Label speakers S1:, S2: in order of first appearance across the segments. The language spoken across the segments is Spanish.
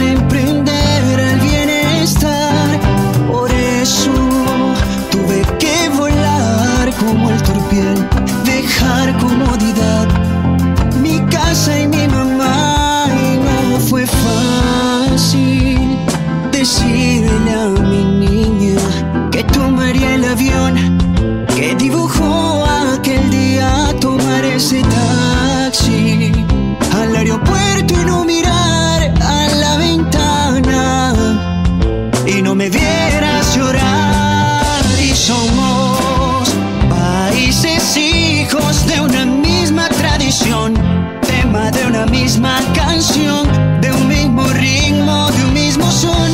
S1: al emprender al bienestar. Por eso tuve que volar como el torpiel, dejar comodidad, mi casa y mi mamá. Y no fue fácil decirle a mi niña que tomaría el avión, que dibujó aquel día tomar ese taxi al aeropuerto y no mirar a la ventana y no me vieras llorar. Y somos países hijos de una misma tradición, tema de una misma canción, de un mismo ritmo, de un mismo son.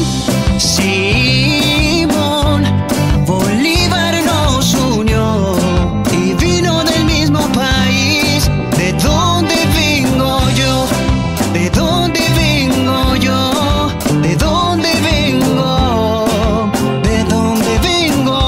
S1: Simón Bolívar nos unió y vino del mismo país. ¿De dónde vengo yo? ¿De dónde vengo yo? ¿De dónde vengo? ¿De dónde vengo?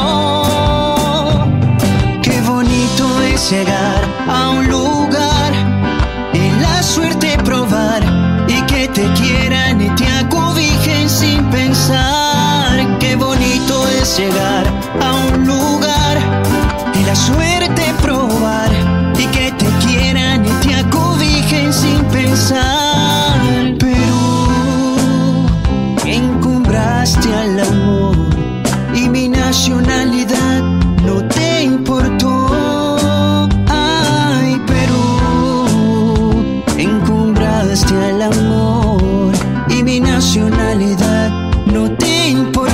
S1: Qué bonito es llegar a un lugar y la suerte probar y que te quieran y te acobijen sin pensar. Qué bonito es llegar a un lugar y la suerte probar y que te quieran y te acobijen sin pensar. Pero encumbraste al amor y mi nacionalidad no te importó. Ay, pero encumbraste al amor y mi nacionalidad no te importó.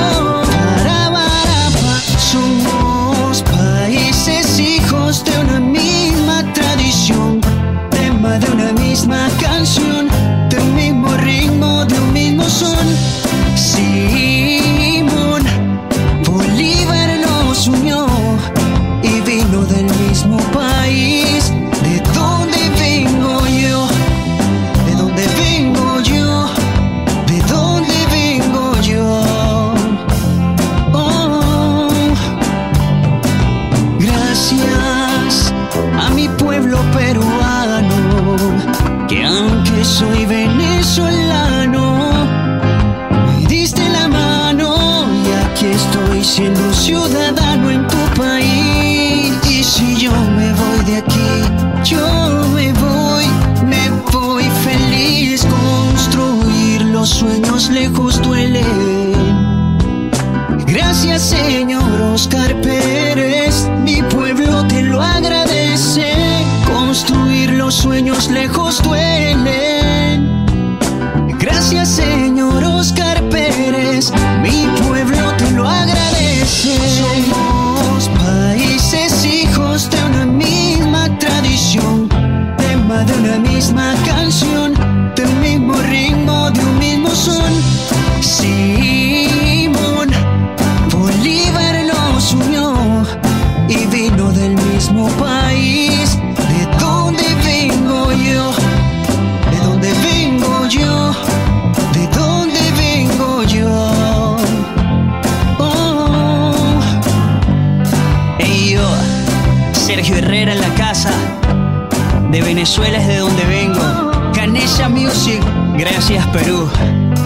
S1: Somos países hijos de una misma tradición, tema de una misma canción, de un mismo ritmo, de un mismo son. Simón Bolívar nos unió y vino del mismo país. ¿De dónde vengo yo? ¿De dónde vengo yo? ¿De dónde vengo yo? Gracias a mi pueblo peruano, que aunque soy venezolano, me diste la mano y aquí estoy siendo ciudadano en tu país. Y si yo me voy de aquí, yo me voy feliz. Construir los sueños lejos duelen. Gracias, señor Oscar Pérez, mi pueblo te lo agradece. Construir los sueños lejos duelen. Gracias, señor Oscar Pérez, mi pueblo te lo agradece. Somos países hijos de una misma tradición, tema de una misma canción, de un mismo ritmo, de un mismo son. Simón Bolívar nos unió y vino del mismo país. ¿De dónde vengo yo? ¿De dónde vengo yo? ¿De dónde vengo yo? Oh. Hey yo, Sergio Herrera en la casa. De Venezuela es de donde vengo. Ganesha Music, gracias Perú.